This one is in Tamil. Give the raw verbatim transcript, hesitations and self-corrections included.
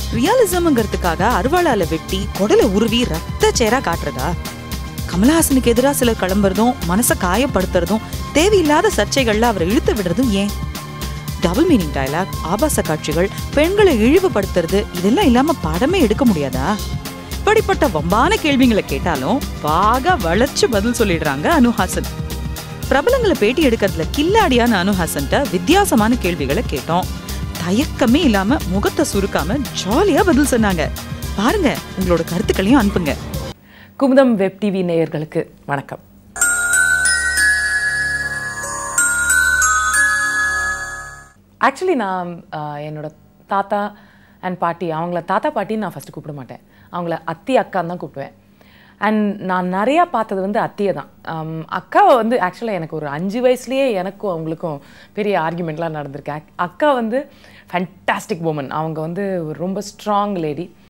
ரியலிசம்ங்கிறதுக்காக அருவாளால வெட்டி கொடலை உருவி ரத்த சேரா காட்டுறதா? கமலஹாசனுக்கு எதிராக சிலர் கிளம்புறதும் மனசை காயப்படுத்துறதும் தேவையில்லாத சர்ச்சைகள்ல அவரை இழுத்து விடுறதும் ஏன்? டபுள் மீனிங் டயலாக், ஆபாச காட்சிகள், பெண்களை இழிவுபடுத்துறது இதெல்லாம் இல்லாம படமே எடுக்க முடியாதா? இப்படிப்பட்ட வம்பான கேள்விகளை கேட்டாலும் வாக வளைச்சு பதில் சொல்லிடுறாங்க அனுஹாசன். பிரபலங்களை பேட்டி எடுக்கிறதுல கில்லாடியான அனுஹாசன்ட்ட வித்தியாசமான கேள்விகளை கேட்டோம். தயக்கமே இல்லாம முகத்தை சுருக்காம ஜாலியா பதில் சொன்னாங்க. பாருங்க, உங்களோட கருத்துக்களையும் அனுப்புங்க. குமுதம் வெப் டிவி நேயர்களுக்கு வணக்கம். ஆக்சுவலி நான் என்னோட தாத்தா அண்ட் பாட்டி, அவங்கள தாத்தா பாட்டின்னு நான் ஃபஸ்ட்டு கூப்பிட மாட்டேன், அவங்கள அத்தி அக்கான்னு தான் கூப்பிடுவேன். அண்ட் நான் நிறையா பார்த்தது வந்து அத்தியை தான். அக்காவை வந்து ஆக்சுவலாக எனக்கு ஒரு அஞ்சு வயசுலேயே எனக்கும் அவங்களுக்கும் பெரிய ஆர்கியூமெண்ட்லாம் நடந்திருக்கு. அக்கா வந்து ஃபேண்டாஸ்டிக் வுமன். அவங்க வந்து ரொம்ப ஸ்ட்ராங் லேடி.